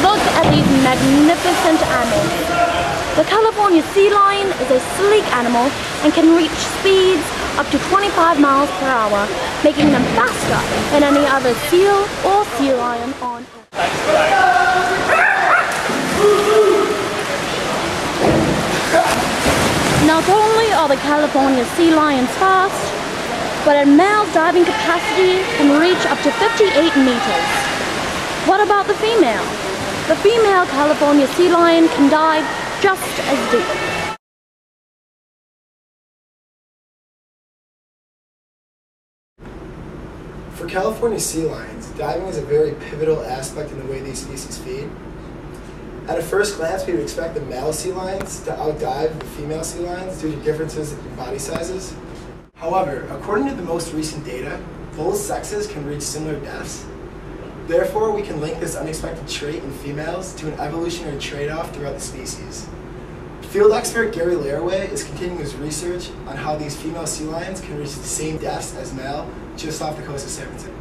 Look at these magnificent animals. The California sea lion is a sleek animal and can reach speeds up to 25 miles per hour, making them faster than any other seal or sea lion on Earth. Not only are the California sea lions fast, but a male's diving capacity can reach up to 58 meters. What about the female? The female California sea lion can dive just as deep. For California sea lions, diving is a very pivotal aspect in the way these species feed. At a first glance, we would expect the male sea lions to outdive the female sea lions due to differences in body sizes. However, according to the most recent data, both sexes can reach similar depths. Therefore, we can link this unexpected trait in females to an evolutionary trade-off throughout the species. Field expert Gary Laraway is continuing his research on how these female sea lions can reach the same depths as male just off the coast of San Francisco.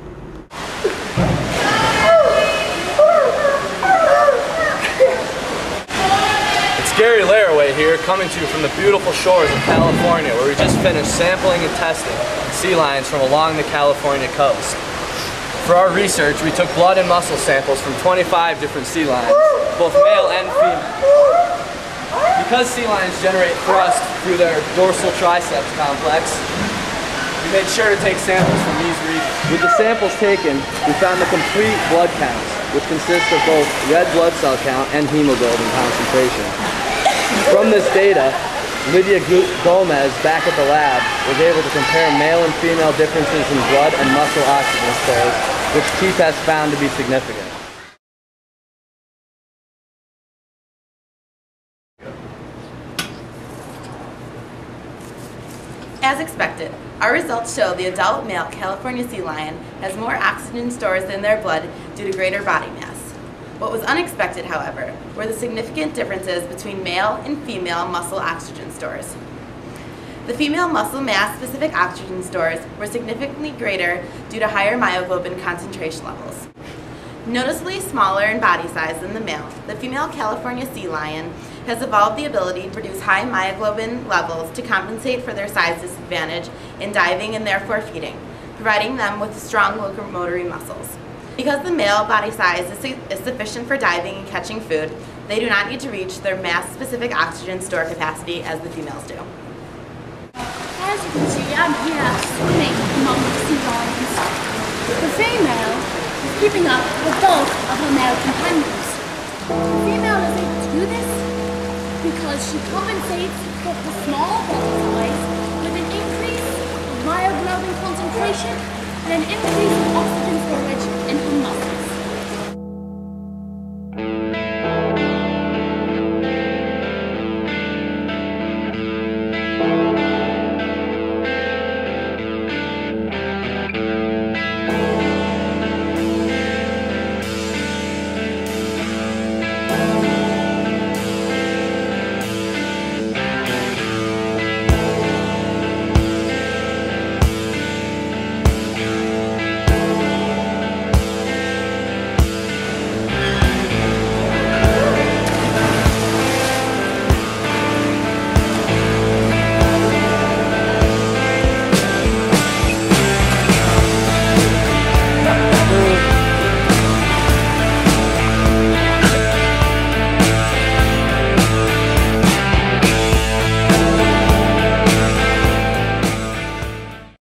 It's Gary Laraway here, coming to you from the beautiful shores of California, where we just finished sampling and testing sea lions from along the California coast. For our research, we took blood and muscle samples from 25 different sea lions, both male and female. Because sea lions generate thrust through their dorsal triceps complex, we made sure to take samples from these regions. With the samples taken, we found the complete blood counts, which consist of both red blood cell count and hemoglobin concentration. From this data, Lydia Gomez, back at the lab, was able to compare male and female differences in blood and muscle oxygen stores, which t-test found to be significant. As expected, our results show the adult male California sea lion has more oxygen stores in their blood due to greater body mass. What was unexpected, however, were the significant differences between male and female muscle oxygen stores. The female muscle mass-specific oxygen stores were significantly greater due to higher myoglobin concentration levels. Noticeably smaller in body size than the male, the female California sea lion has evolved the ability to produce high myoglobin levels to compensate for their size disadvantage in diving and therefore feeding, providing them with strong locomotory muscles. Because the male body size is sufficient for diving and catching food, they do not need to reach their mass-specific oxygen store capacity as the females do. As you can see, I'm here swimming among the sea lions. The female is keeping up with both of her male companions. The female is able to do this because she compensates for the small body size with an increase of myoglobin concentration and an increase of oxygen